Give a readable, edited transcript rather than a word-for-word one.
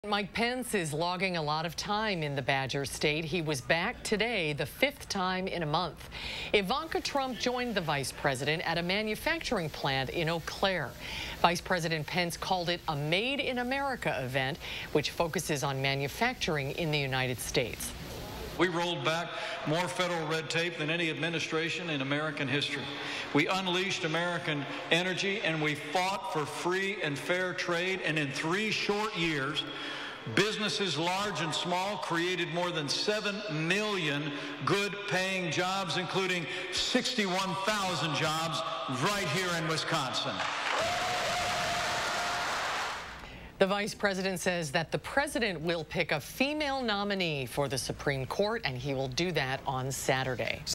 Mike Pence is logging a lot of time in the Badger State. He was back today, the 5th time in a month. Ivanka Trump joined the vice president at a manufacturing plant in Eau Claire. Vice President Pence called it a Made in America event, which focuses on manufacturing in the United States. We rolled back more federal red tape than any administration in American history. We unleashed American energy, and we fought for free and fair trade. And in 3 short years, businesses large and small created more than 7 million good-paying jobs, including 61,000 jobs right here in Wisconsin. The vice president says that the president will pick a female nominee for the Supreme Court, and he will do that on Saturday.